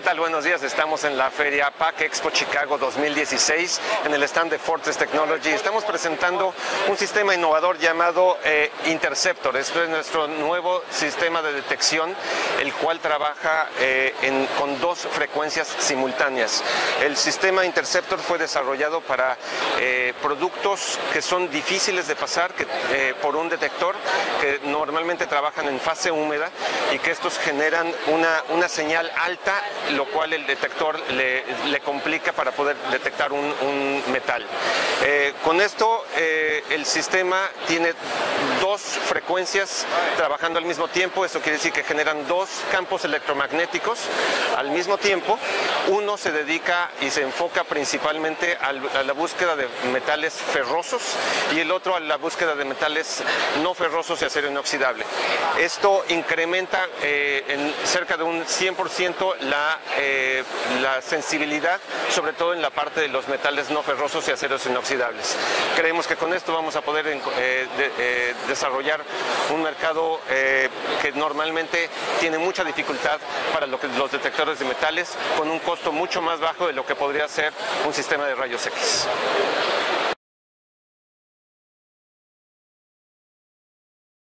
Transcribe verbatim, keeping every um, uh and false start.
tal? Buenos días. Estamos en la feria PAC Expo Chicago dos mil dieciséis, en el stand de Fortress Technology. Estamos presentando un sistema innovador llamado eh, Interceptor. Esto es nuestro nuevo sistema de detección, el cual trabaja eh, en, con dos frecuencias simultáneas. El sistema Interceptor fue desarrollado para eh, productos que son difíciles de pasar que, eh, por un detector, que normalmente trabajan en fase húmeda y que estos generan una, una señal alta, lo cual el detector le, le complica para poder detectar un, un metal. Eh, con esto eh, el sistema tiene dos frecuencias trabajando al mismo tiempo. Eso quiere decir que generan dos campos electromagnéticos al mismo tiempo. Uno se dedica y se enfoca principalmente al, a la búsqueda de metales ferrosos y el otro a la búsqueda de metales no ferrosos y acero inoxidable. Esto incrementa eh, en cerca de un cien por ciento la, eh, la sensibilidad, sobre todo en la parte de los metales no ferrosos y aceros inoxidables. Creemos que con esto vamos a poder eh, de, eh, desarrollar un mercado eh, que normalmente tiene mucha dificultad para lo que, los detectores de metales, con un costo mucho más bajo de lo que podría ser un sistema de rayos X.